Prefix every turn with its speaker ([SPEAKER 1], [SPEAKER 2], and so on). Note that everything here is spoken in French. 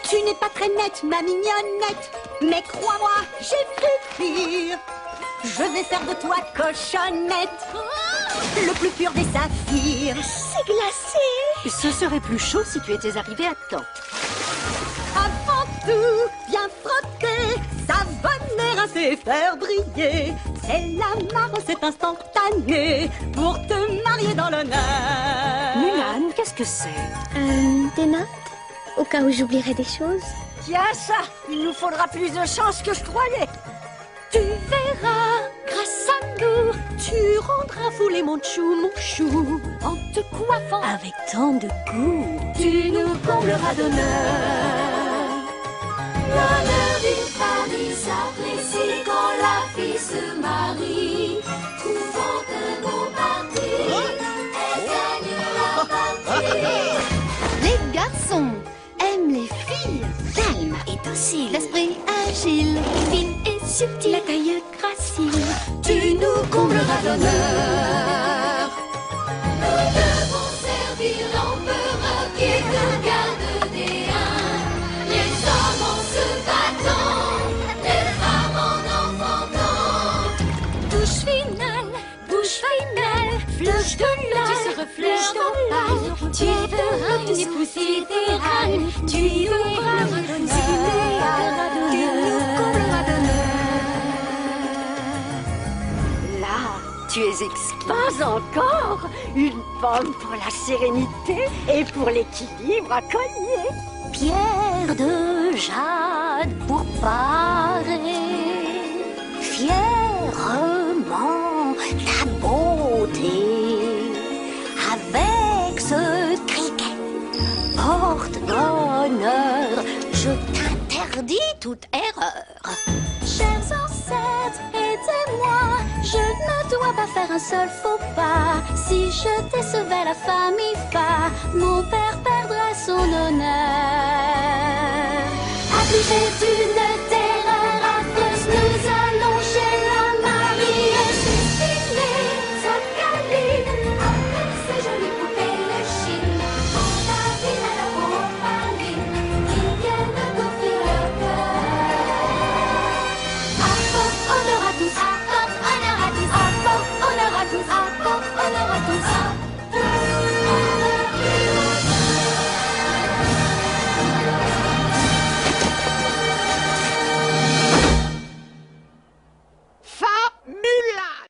[SPEAKER 1] Tu n'es pas très nette, ma mignonnette, mais crois-moi, j'ai vu pire. Je vais faire de toi cochonnette, le plus pur des saphirs.
[SPEAKER 2] C'est glacé.
[SPEAKER 3] Ce serait plus chaud si tu étais arrivé à temps.
[SPEAKER 1] Avant tout, bien frotter, savonner, rincer, faire briller. C'est la recette instantanée pour te marier dans l'honneur.
[SPEAKER 3] Mulan, qu'est-ce que c'est?
[SPEAKER 2] Des notes? Au cas où j'oublierais des choses.
[SPEAKER 4] Tiens ça, il nous faudra plus de chance que je croyais.
[SPEAKER 3] Tu verras, grâce à nous, tu rendras fou les Mandchous, mon chou. En te coiffant avec tant de goût, tu nous combleras d'honneur.
[SPEAKER 5] L'honneur d'une famille s'apprécie quand la fille se marie. Trouvant un beau parti, elle gagne la partie.
[SPEAKER 3] Les garçons aiment les filles calmes et dociles, l'esprit agile, fine et subtil, la taille gracile. Tu nous combleras d'honneur.
[SPEAKER 5] Nous devons servir l'empereur qui est le garde des Huns. Les hommes en se battant, les femmes en enfantant.
[SPEAKER 3] Touche finale, bouche finale, flèche de l'âme, tu seras flèche de l'âme. Tu feras une épouse idéale, tu auras le idéal, tu nous combleras d'honneur.
[SPEAKER 4] Là, tu es exquis. Pas encore. Une pomme pour la sérénité et pour l'équilibre à collier.
[SPEAKER 3] Pierre de jade pour parer fièrement ta beauté. Avec ce criquet porte-bonheur, je t'interdis toute erreur. Chers ancêtres, aidez-moi, je ne dois pas faire un seul faux pas. Si je décevais la famille Fa, mon père perdrait son honneur. Affligé d'une